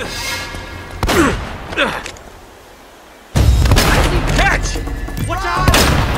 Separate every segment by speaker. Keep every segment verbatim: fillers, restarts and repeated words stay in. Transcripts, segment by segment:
Speaker 1: Catch! Watch out!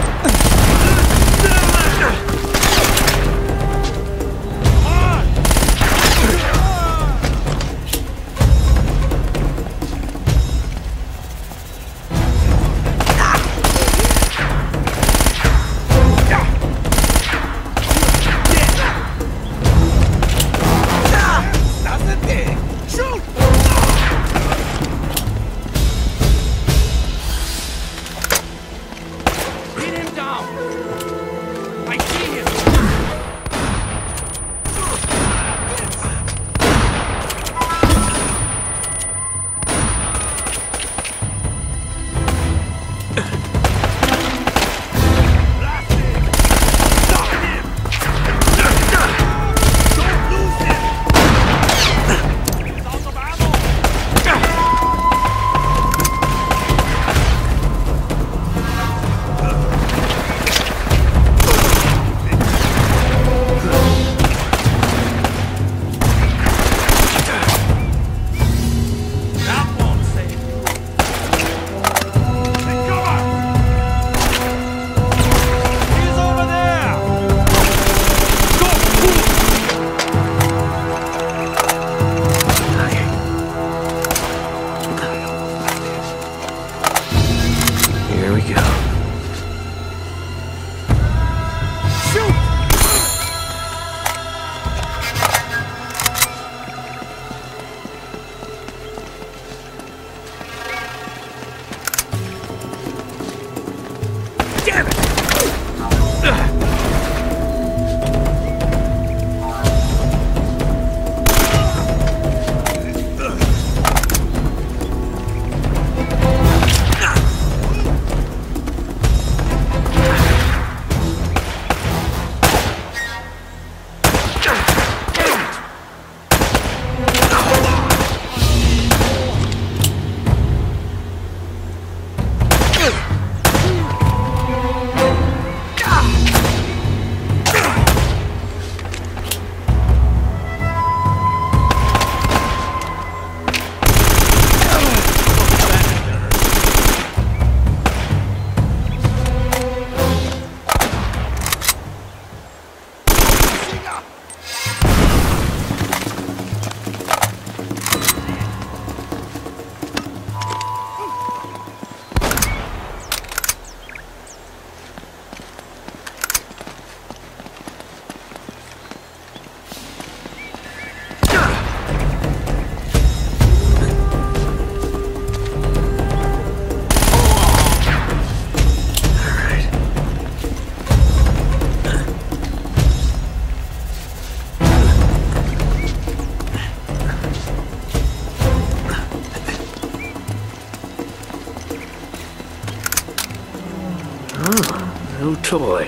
Speaker 2: New toy.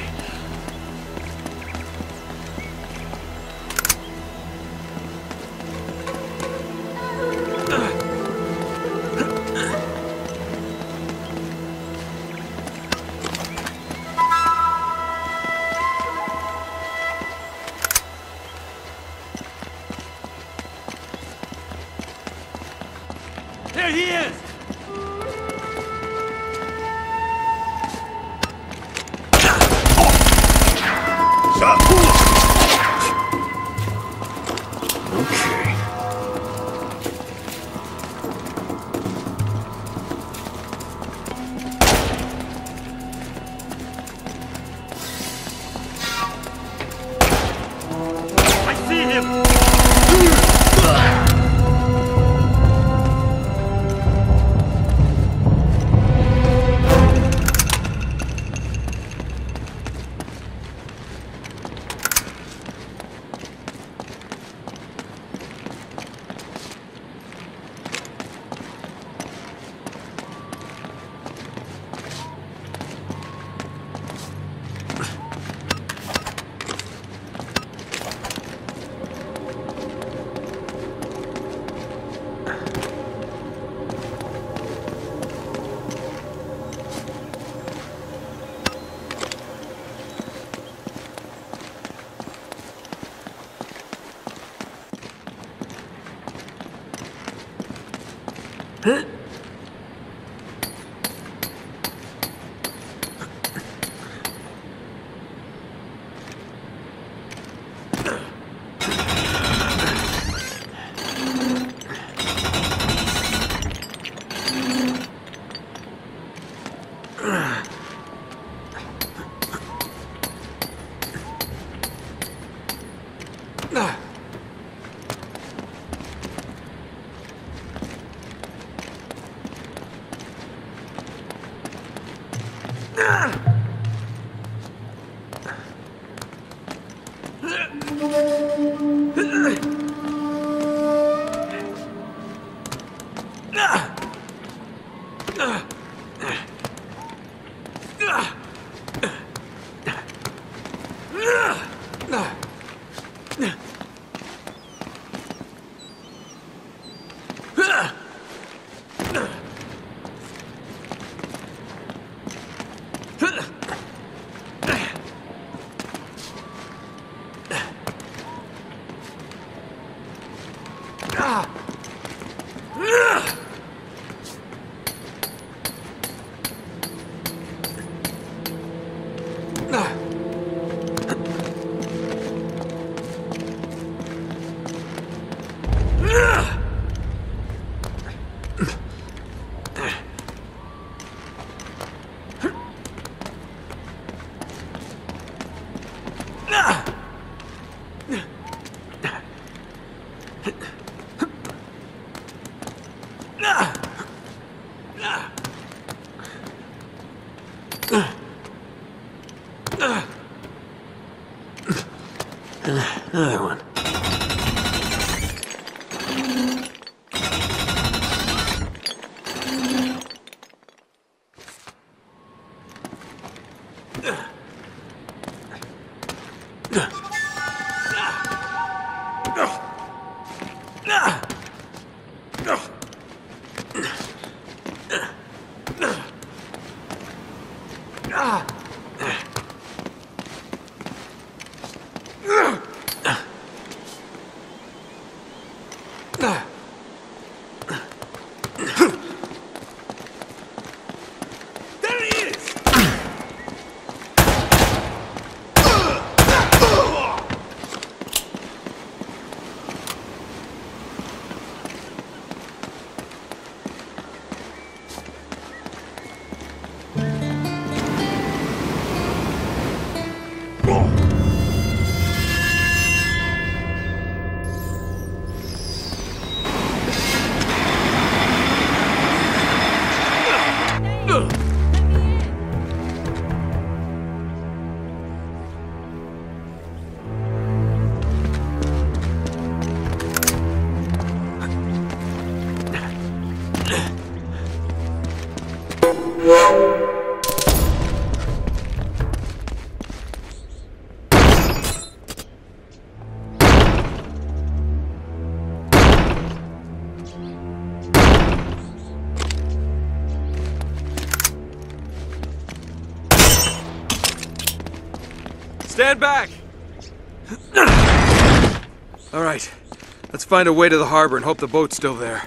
Speaker 1: There he is!
Speaker 2: Another one.
Speaker 1: Stand back! All right, let's find a way to the harbor and hope the boat's still there.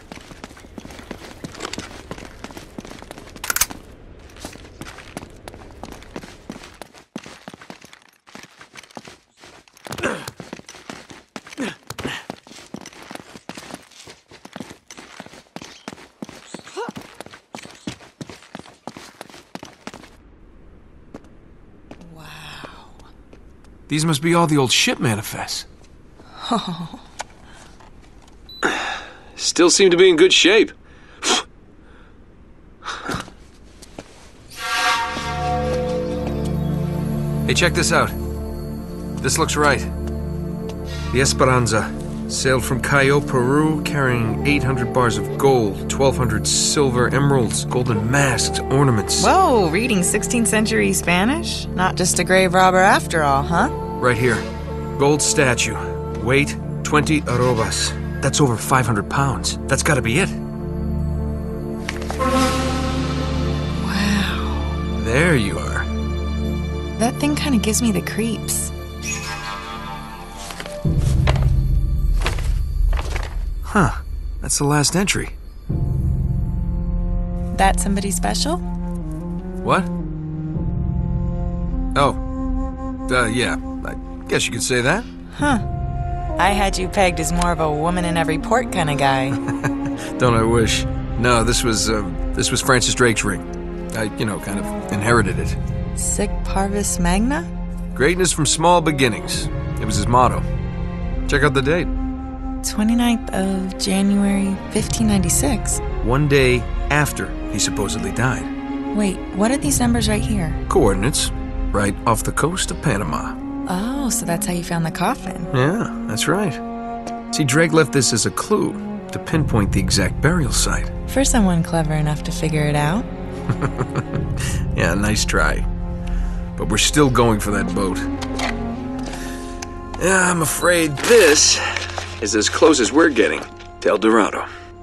Speaker 1: These must be all the old ship manifests.
Speaker 3: Oh.
Speaker 1: Still seem to be in good shape. Hey, check this out. This looks right. The Esperanza sailed from Callao, Peru, carrying eight hundred bars of gold, twelve hundred silver emeralds, golden masks, ornaments.
Speaker 3: Whoa, reading sixteenth century Spanish? Not just a grave robber after all, huh?
Speaker 1: Right here. Gold statue. Weight, twenty arrobas. That's over five hundred pounds. That's gotta be it.
Speaker 3: Wow.
Speaker 1: There you are.
Speaker 3: That thing kind of gives me the creeps.
Speaker 1: Huh. That's the last entry.
Speaker 3: That somebody special?
Speaker 1: What? Oh. Uh, yeah. I guess you could say that.
Speaker 3: Huh. I had you pegged as more of a woman in every port kind of guy.
Speaker 1: Don't I wish? No, this was, uh, this was Francis Drake's ring. I, you know, kind of inherited it.
Speaker 3: Sic parvis magna?
Speaker 1: Greatness from small beginnings. It was his motto. Check out the date.
Speaker 3: twenty-ninth of January, fifteen ninety-six.
Speaker 1: One day after he supposedly died.
Speaker 3: Wait, what are these numbers right here?
Speaker 1: Coordinates. Right off the coast of Panama.
Speaker 3: Oh, so that's how you found the coffin.
Speaker 1: Yeah, that's right. See, Drake left this as a clue to pinpoint the exact burial site.
Speaker 3: For someone clever enough to figure it out.
Speaker 1: Yeah, nice try. But we're still going for that boat. Yeah, I'm afraid this is as close as we're getting to El Dorado.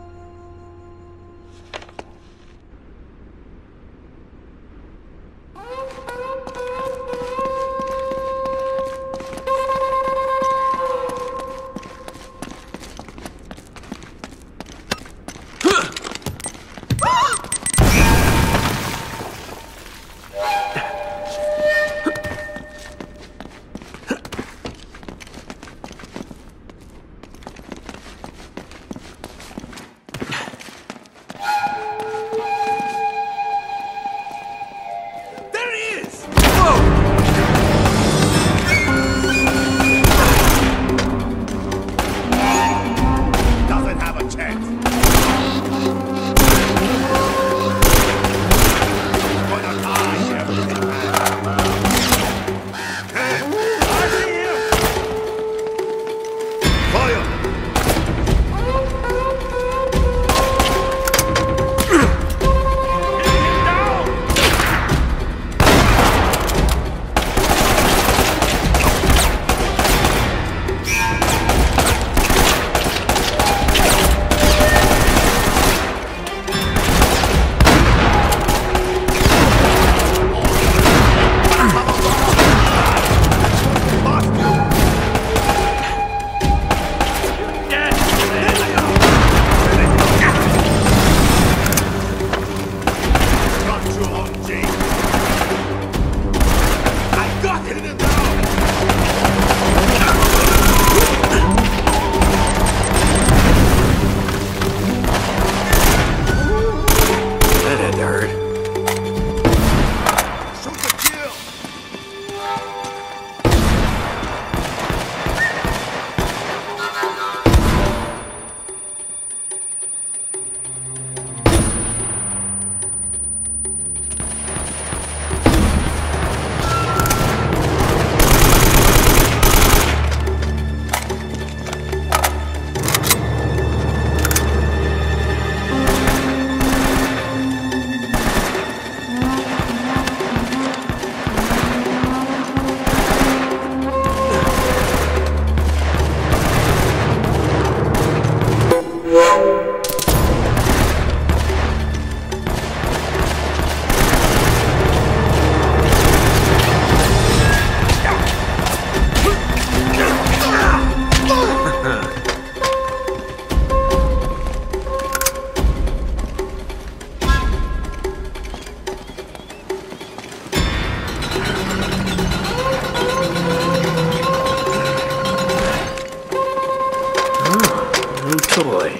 Speaker 2: Toy.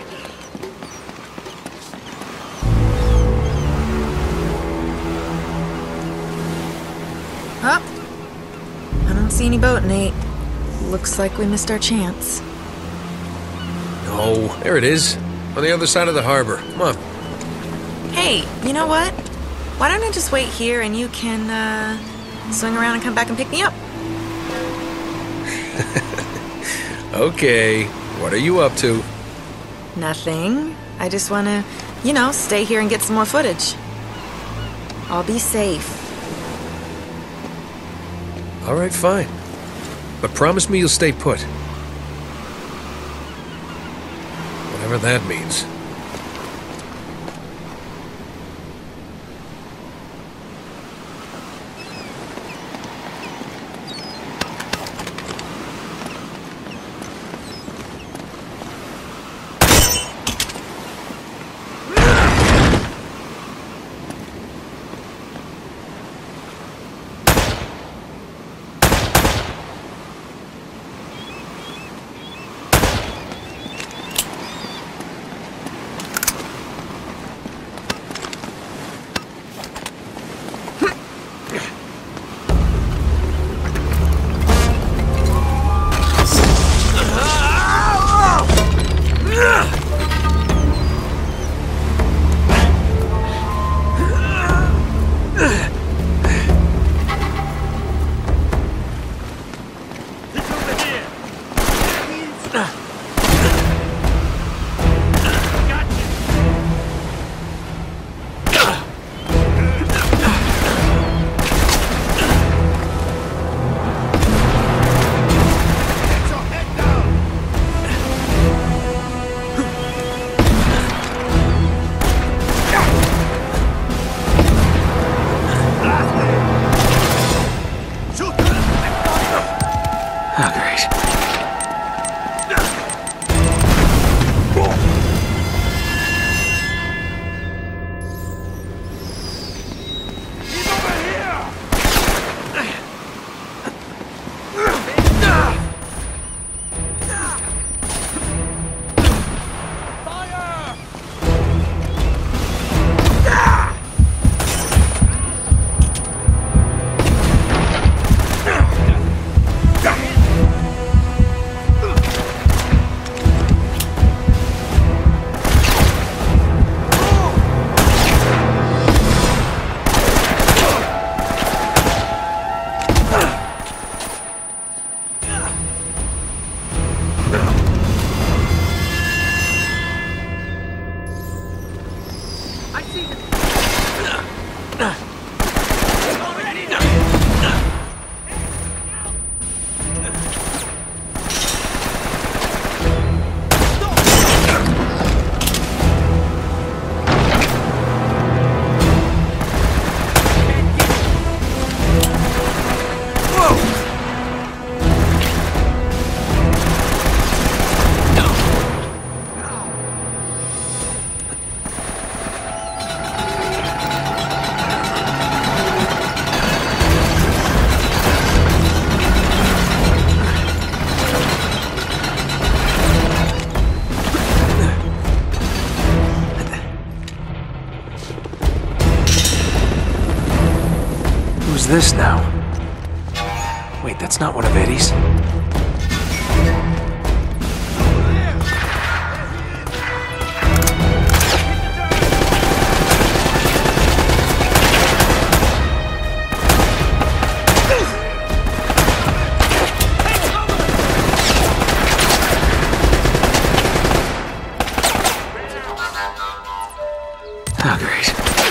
Speaker 3: Huh? I don't see any boat, Nate. Looks like we missed our chance.
Speaker 1: No, there it is. On the other side of the harbor. Come on.
Speaker 3: Hey, you know what? Why don't I just wait here and you can, uh, swing around and come back and pick me up?
Speaker 1: Okay, what are you up to?
Speaker 3: Nothing. I just want to, you know, stay here and get some more footage. I'll be safe.
Speaker 1: All right, fine. But promise me you'll stay put. Whatever that means.
Speaker 2: Who's this now? Wait, that's not one of Eddie's. Oh, great.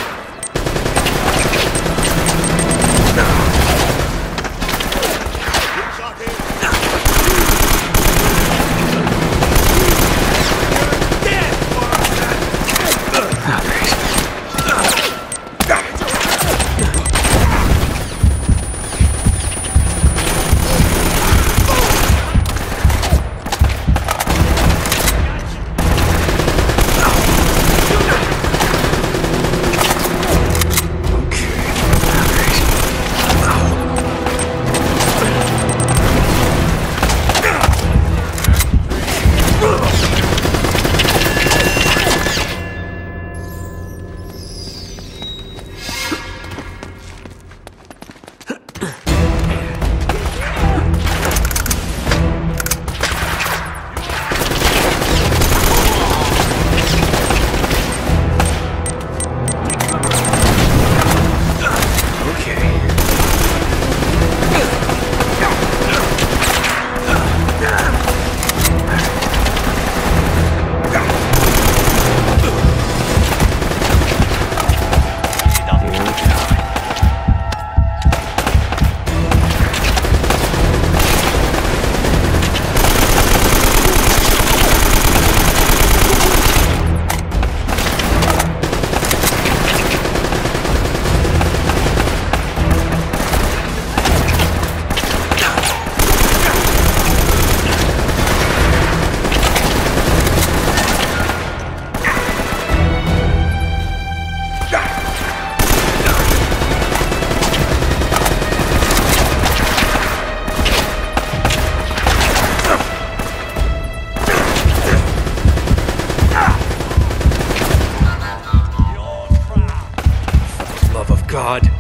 Speaker 2: God.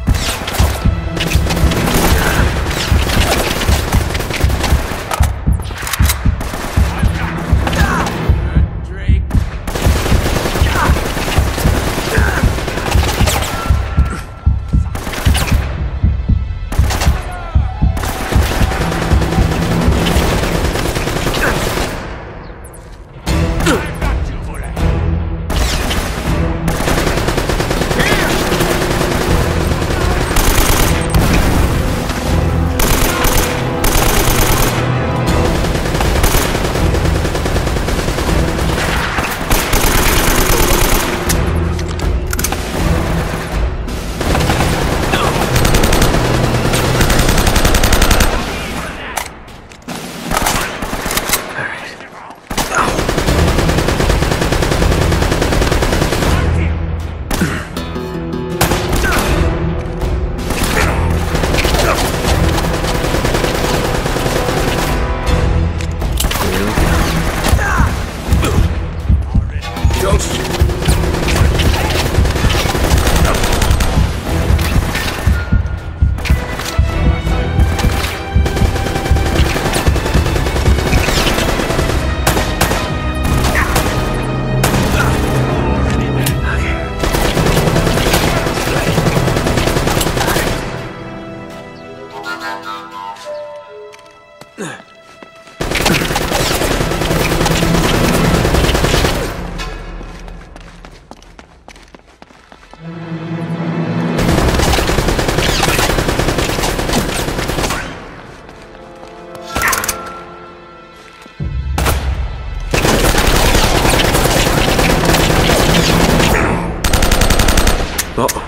Speaker 2: Uh-oh.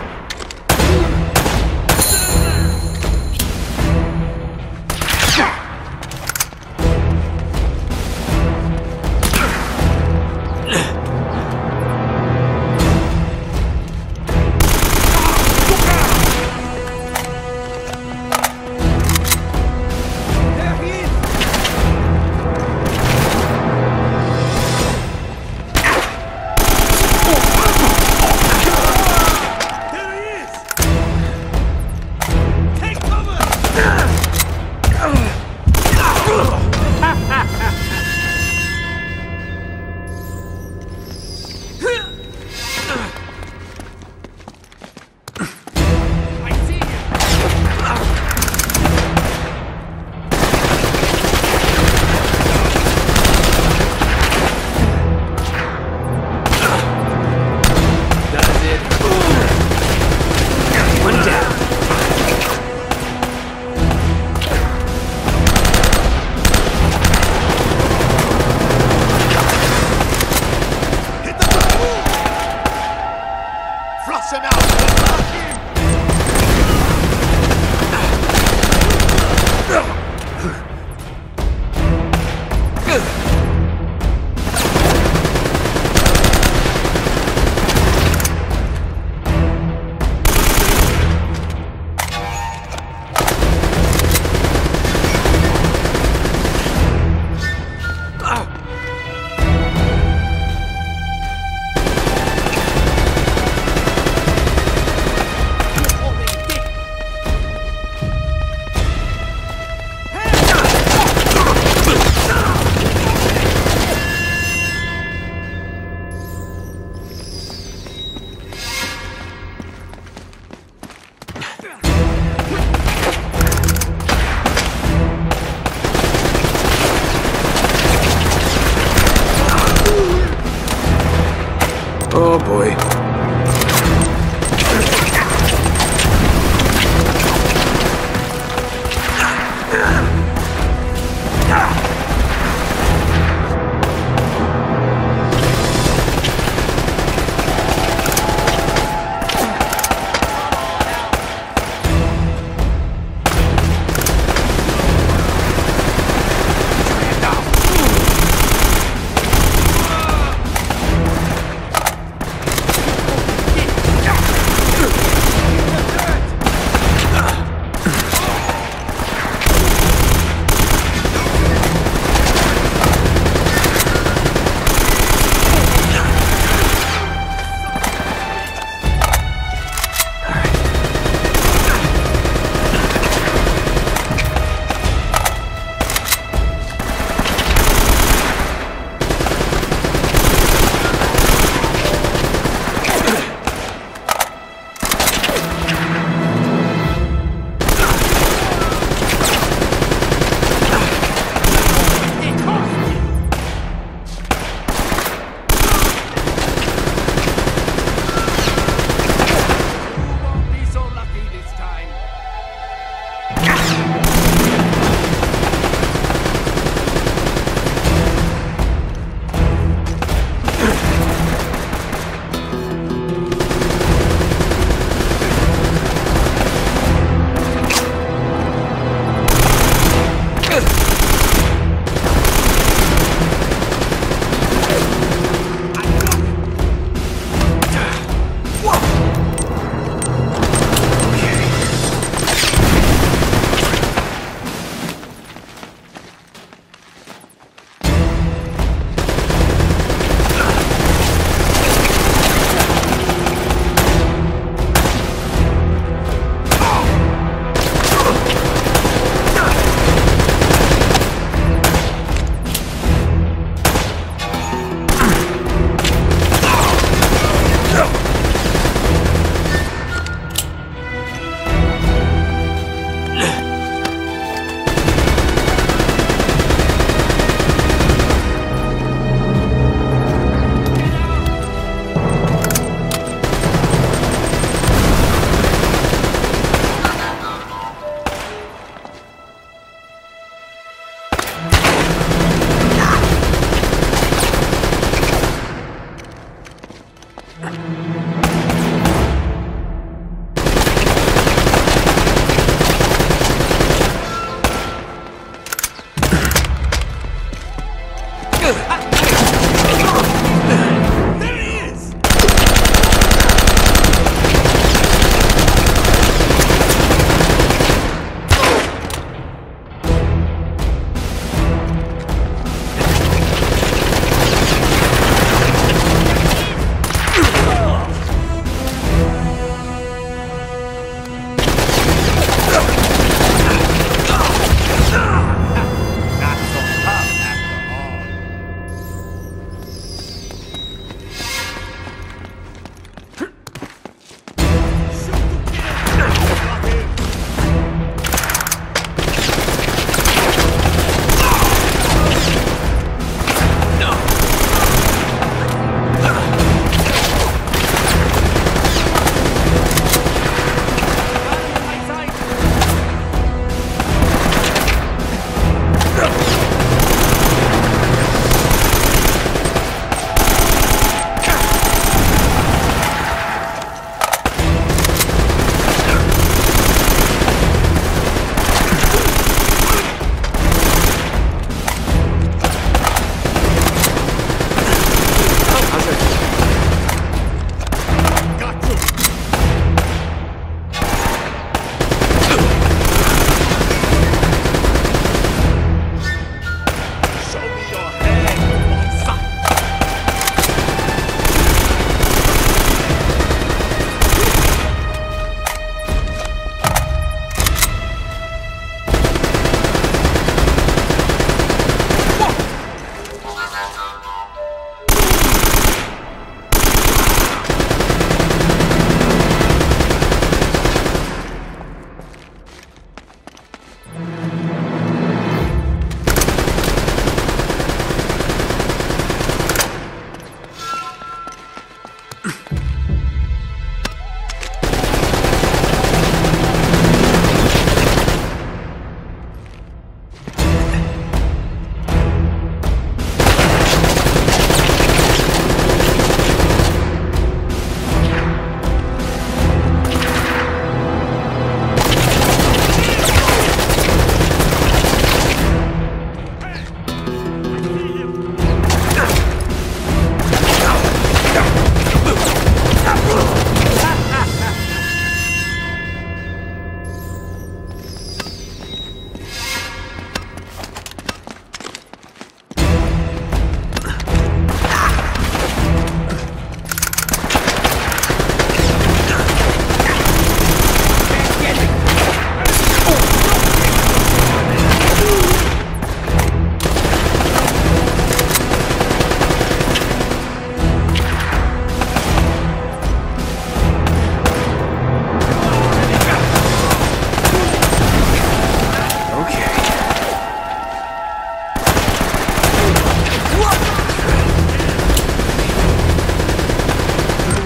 Speaker 2: Oh boy.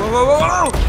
Speaker 1: whoa, whoa, whoa!